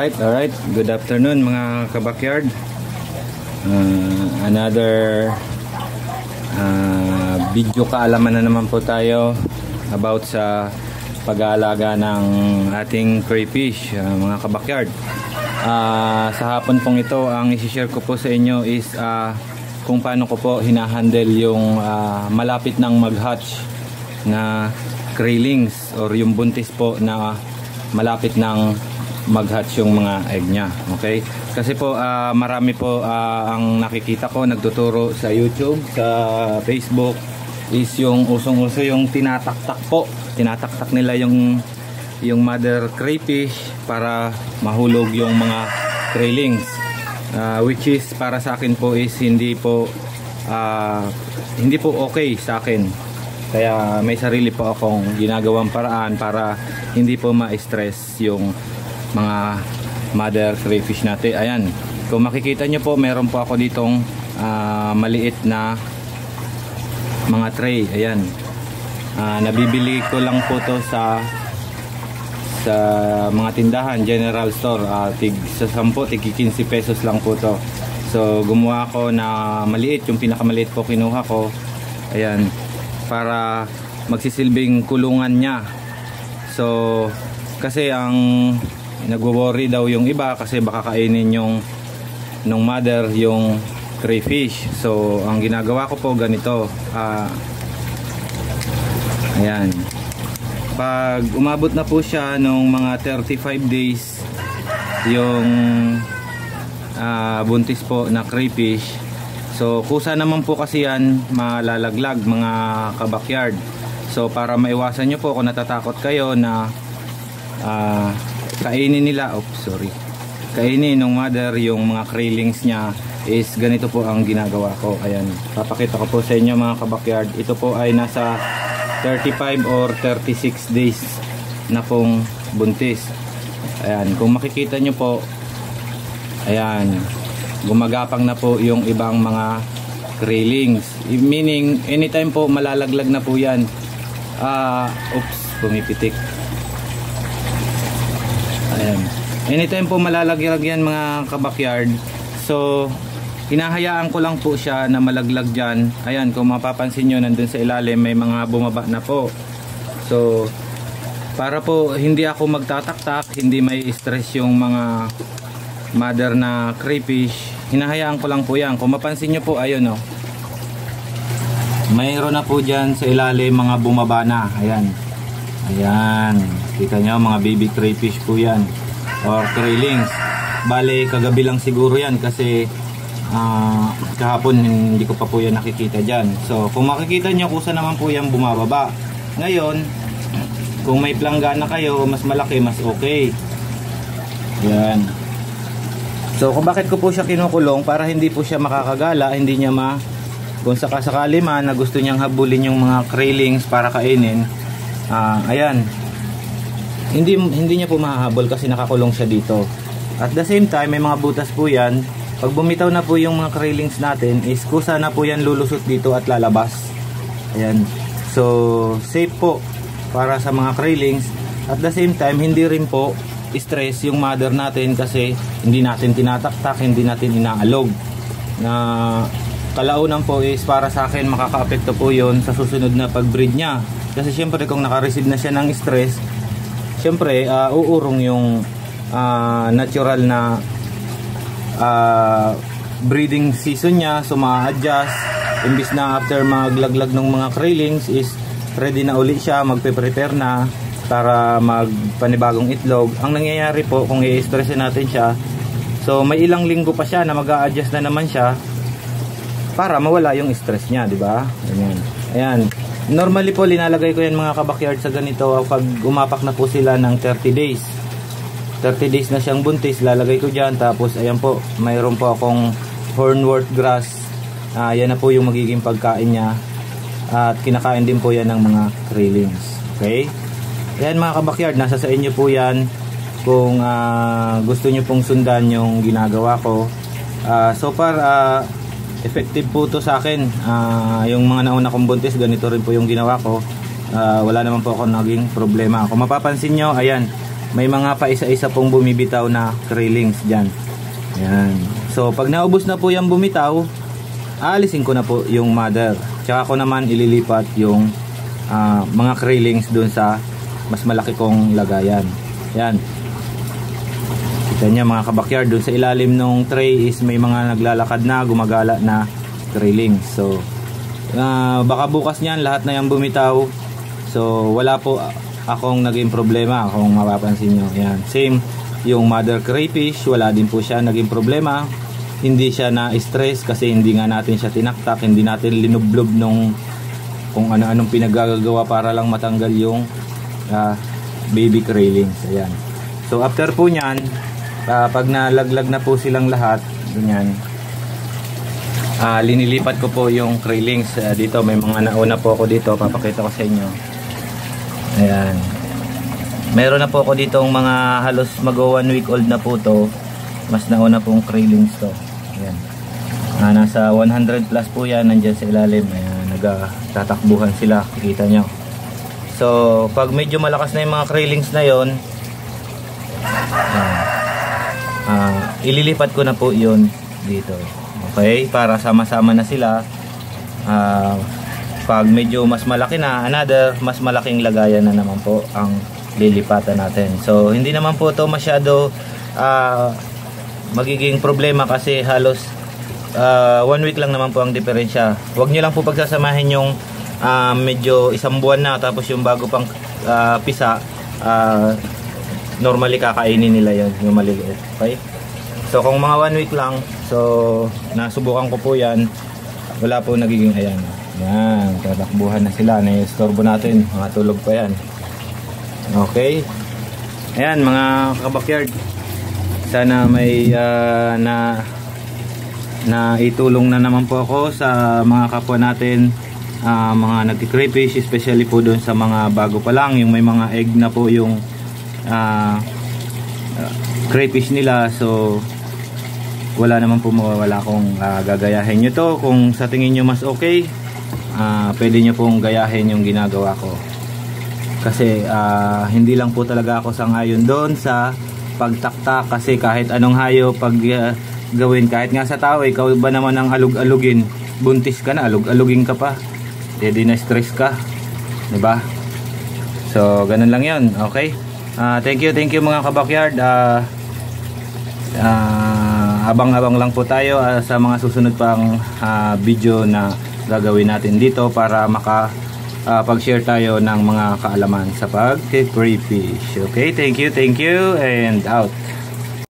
Alright. Good afternoon mga kabakyard. Another video kaalaman na naman po tayo about sa pag-aalaga ng ating crayfish, mga kabakyard. Sa hapon pong ito, ang isi-share ko po sa inyo is kung paano ko po hinahandle yung malapit ng mag-hatch na craylings or yung buntis po na malapit ng mag-hatch yung mga egg niya. Okay? Kasi po marami po ang nakikita ko nagtuturo sa YouTube, sa Facebook is yung usong-uso yung tinataktak po. Tinataktak nila yung mother crayfish para mahulog yung mga craylings. Which is para sa akin po is hindi po okay sa akin. Kaya may sarili po akong ginagawang paraan para hindi po ma-stress yung mga mother crayfish natin. Ayan, kung makikita nyo po, meron po ako ditong maliit na mga tray. Ayan, nabibili ko lang po to sa mga tindahan, general store. Sa 10, tig 15 pesos lang po to. So gumawa ko na maliit, yung pinakamaliit po kinuha ko. Ayan, para magsisilbing kulungan niya. So kasi ang nagwo-worry daw yung iba kasi baka kainin yung nung mother yung crayfish. So ang ginagawa ko po ganito, ayan, pag umabot na po siya nung mga 35 days yung buntis po na crayfish, so kusa naman po kasi yan malalaglag mga kabakyard. So para maiwasan nyo po kung natatakot kayo na kainin nila, kainin ng mother yung mga craylings niya, is ganito po ang ginagawa ko. Ayan, papakita ko po sa inyo mga kabakyard. Ito po ay nasa 35 or 36 days na pong buntis. Ayan, kung makikita nyo po, ayan, gumagapang na po yung ibang mga craylings, meaning anytime po malalaglag na po yan. Pumipitik. Ayan, anytime po malalaglag yan mga kabakyard. So hinahayaan ko lang po siya na malaglag dyan. Ayan, kung mapapansin nyo, nandun sa ilalim may mga bumaba na po. So para po hindi ako magtataktak, hindi may stress yung mga mother na crayfish, hinahayaan ko lang po yan. Kung mapansin nyo po, ayun o, mayroon na po dyan sa ilalim mga bumaba na. Ayan, ayan, kita nyo, mga baby crayfish po yan or craylings. Bale kagabi lang siguro yan kasi kahapon hindi ko pa po yan nakikita dyan. So kung makikita nyo, kusa naman po yan bumababa. Ngayon kung may planggana kayo mas malaki, mas okay. Yan. So kung bakit ko po siya kinukulong, para hindi po siya makakagala, hindi niya kung sakasakali man na gusto niyang habulin yung mga craylings para kainin, ayan, hindi niya po mahahabol kasi nakakulong siya dito. At the same time may mga butas po yan. Pag bumitaw na po yung mga craylings natin, is kusa na po yan lulusot dito at lalabas. Ayan, so safe po para sa mga craylings. At the same time hindi rin po stress yung mother natin kasi hindi natin tinataktak, hindi natin inaalog. Na kalaunan po is para sa akin makaka-apekto po yon sa susunod na pag-breed niya. Kasi syempre kung naka-receive na siya ng stress, syempre uurong yung natural na breeding season niya. So ma-adjust, imbis na after maglaglag ng mga craylings is ready na uli siya, magpe-prepare na para magpanibagong itlog. Ang nangyayari po kung i-stressin natin siya, so may ilang linggo pa siya na mag-a-adjust na naman siya para mawala yung stress niya, di ba? Ayan. Ayan. Normally po linalagay ko yan mga kabakyard sa ganito pag umapak na po sila ng 30 days. 30 days na siyang buntis, lalagay ko dyan. Tapos ayan po, mayroon po akong hornwort grass. Yan na po yung magiging pagkain niya. At kinakain din po yan ng mga craylings. Okay? Ayan mga kabakyard, nasa sa inyo po yan. Kung gusto nyo pong sundan yung ginagawa ko. So far, effective po to sa akin. Yung mga nauna kong buntis, ganito rin po yung ginawa ko. Wala naman po ako naging problema. Kung mapapansin nyo, ayan, may mga paisa-isa pong bumibitaw na krillings dyan. Ayan. So pag naubos na po yung bumitaw, aalisin ko na po yung mother. Tsaka ko naman ililipat yung mga krillings dun sa mas malaki kong lagayan. Ayan. Kita nyo mga kabakyard, dun sa ilalim ng tray is may mga naglalakad na, gumagala na krillings. So baka bukas niyan lahat na yung bumitaw. So wala po akong naging problema kung mapapansin nyo. Ayan. Same yung mother crayfish, wala din po siya naging problema. Hindi siya na-stress kasi hindi nga natin siya tinaktak, hindi natin linublob nung kung ano-anong pinagagawa para lang matanggal yung baby krillings. Ayan. So after po nyan, pag nalaglag na po silang lahat, ganyan, linilipat ko po yung krillings. Dito may mga nauna po ako dito, papakita ko sa inyo. Ayan. Meron na po ako dito mga halos mag-1 week old na po to. Mas nauna pong krillings to. Ayan. Nasa 100 plus po yan, nandyan sa ilalim. Ayan, nagtatakbuhan sila, kikita nyo. So pag medyo malakas na yung mga krillings na yon, ililipat ko na po yun dito. Okay, para sama-sama na sila. Pag medyo mas malaki na, another mas malaking lagayan na naman po ang lilipatan natin. So hindi naman po to masyado magiging problema kasi halos 1 week lang naman po ang diferensya. Huwag nyo lang po pagsasamahin yung medyo isang buwan na tapos yung bago pang pisa. Normally kakainin nila yun, yung maliliit. Okay? So kung mga 1 week lang, so nasubukan ko po yan, wala po nagiging ayan. Yan, tatakbuhan na sila, na-istorbo natin, mga tulog pa yan. Okay? Ayan mga kabakyard, sana may na itulong na naman po ako sa mga kapwa natin, mga nagki-crayfish, especially po doon sa mga bago pa lang, yung may mga egg na po yung crayfish nila. So wala naman po mawawala kung gagayahin nyo to. Kung sa tingin nyo mas okay, pwede nyo pong gayahin yung ginagawa ko. Kasi hindi lang po talaga ako sang-ayon doon sa pagtaktak. Kasi kahit anong hayo pag gawin, kahit nga sa tao, ikaw ba naman ang alug-alugin, buntis ka na, alug-alugin ka pa, di na stress ka, diba? So ganun lang yun. Okay, thank you mga kabakyard. Abang-abang lang po tayo sa mga susunod pang video na gagawin natin dito para pag-share tayo ng mga kaalaman sa pag-crayfish. Okay, thank you and out.